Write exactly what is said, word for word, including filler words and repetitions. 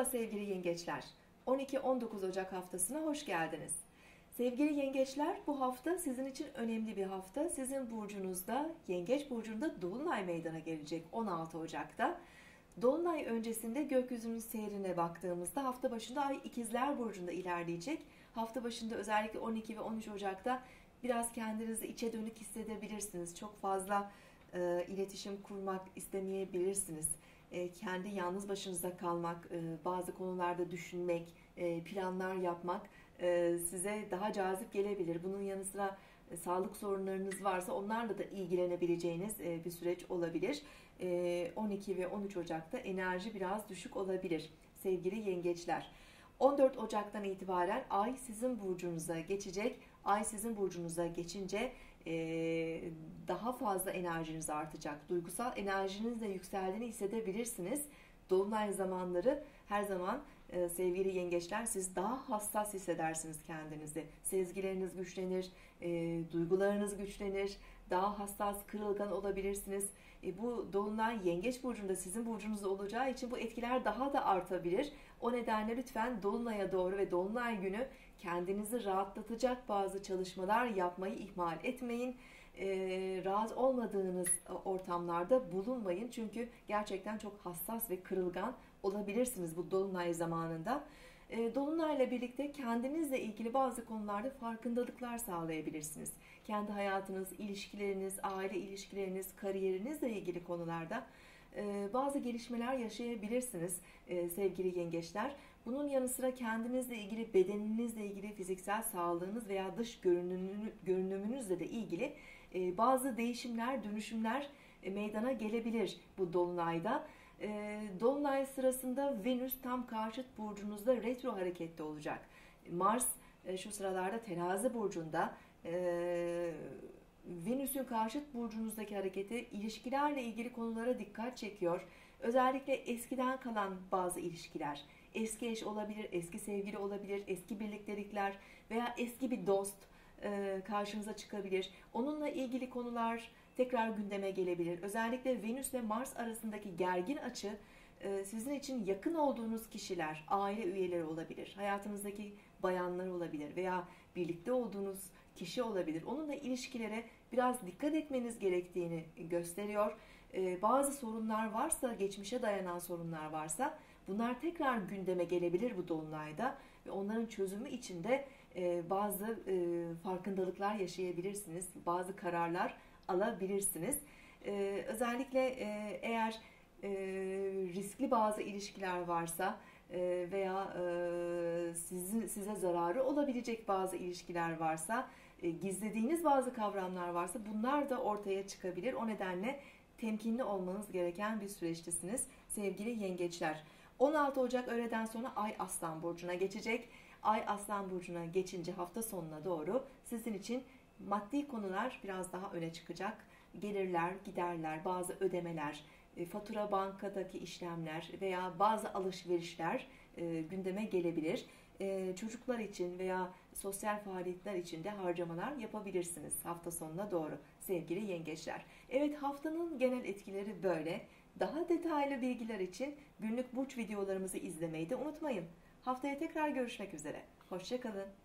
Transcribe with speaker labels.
Speaker 1: Merhaba sevgili yengeçler. on iki on dokuz Ocak haftasına hoş geldiniz. Sevgili yengeçler, bu hafta sizin için önemli bir hafta. Sizin burcunuzda, Yengeç burcunda Dolunay meydana gelecek on altı Ocak'ta. Dolunay öncesinde gökyüzünün seyrine baktığımızda hafta başında Ay İkizler burcunda ilerleyecek. Hafta başında özellikle on iki ve on üç Ocak'ta biraz kendinizi içe dönük hissedebilirsiniz. Çok fazla e, iletişim kurmak istemeyebilirsiniz. E, kendi yalnız başınıza kalmak, e, bazı konularda düşünmek, e, planlar yapmak e, size daha cazip gelebilir. Bunun yanı sıra e, sağlık sorunlarınız varsa onlarla da ilgilenebileceğiniz e, bir süreç olabilir. E, on iki ve on üç Ocak'ta enerji biraz düşük olabilir sevgili yengeçler. on dört Ocak'tan itibaren Ay sizin burcunuza geçecek. Ay sizin burcunuza geçince e, daha fazla enerjiniz artacak. Duygusal enerjiniz de yükseldiğini hissedebilirsiniz. Dolunay zamanları her zaman e, sevgili yengeçler siz daha hassas hissedersiniz kendinizi. Sezgileriniz güçlenir, e, duygularınız güçlenir, daha hassas, kırılgan olabilirsiniz. E, bu Dolunay Yengeç burcunda sizin burcunuzda olacağı için bu etkiler daha da artabilir. O nedenle lütfen Dolunay'a doğru ve Dolunay günü kendinizi rahatlatacak bazı çalışmalar yapmayı ihmal etmeyin. E, rahat olmadığınız ortamlarda bulunmayın. Çünkü gerçekten çok hassas ve kırılgan olabilirsiniz bu Dolunay zamanında. E, Dolunay'la birlikte kendinizle ilgili bazı konularda farkındalıklar sağlayabilirsiniz. Kendi hayatınız, ilişkileriniz, aile ilişkileriniz, kariyerinizle ilgili konularda e, bazı gelişmeler yaşayabilirsiniz e, sevgili yengeçler. Bunun yanı sıra kendinizle ilgili, bedeninizle ilgili, fiziksel sağlığınız veya dış görünümünüzle de ilgili e, bazı değişimler, dönüşümler e, meydana gelebilir bu Dolunay'da. Dolunay sırasında Venüs tam karşıt burcunuzda retro harekette olacak. Mars şu sıralarda Terazi burcunda. Venüs'ün karşıt burcunuzdaki hareketi ilişkilerle ilgili konulara dikkat çekiyor. Özellikle eskiden kalan bazı ilişkiler, eski eş olabilir, eski sevgili olabilir, eski birliktelikler veya eski bir dost karşınıza çıkabilir. Onunla ilgili konular tekrar gündeme gelebilir. Özellikle Venüs ve Mars arasındaki gergin açı sizin için yakın olduğunuz kişiler, aile üyeleri olabilir, hayatınızdaki bayanlar olabilir veya birlikte olduğunuz kişi olabilir. Onunla ilişkilere biraz dikkat etmeniz gerektiğini gösteriyor. Bazı sorunlar varsa, geçmişe dayanan sorunlar varsa bunlar tekrar gündeme gelebilir bu Dolunay'da ve onların çözümü için de bazı farkındalıklar yaşayabilirsiniz, bazı kararlar alabilirsiniz. Ee, özellikle e, eğer e, riskli bazı ilişkiler varsa e, veya e, sizin size zararı olabilecek bazı ilişkiler varsa, e, gizlediğiniz bazı kavramlar varsa bunlar da ortaya çıkabilir. O nedenle temkinli olmanız gereken bir süreçtesiniz sevgili yengeçler. on altı Ocak öğleden sonra Ay Aslan burcuna geçecek. Ay Aslan burcuna geçince hafta sonuna doğru sizin için maddi konular biraz daha öne çıkacak. Gelirler, giderler, bazı ödemeler, fatura, bankadaki işlemler veya bazı alışverişler gündeme gelebilir. Çocuklar için veya sosyal faaliyetler için de harcamalar yapabilirsiniz hafta sonuna doğru sevgili yengeçler. Evet, haftanın genel etkileri böyle. Daha detaylı bilgiler için günlük burç videolarımızı izlemeyi de unutmayın. Haftaya tekrar görüşmek üzere. Hoşça kalın.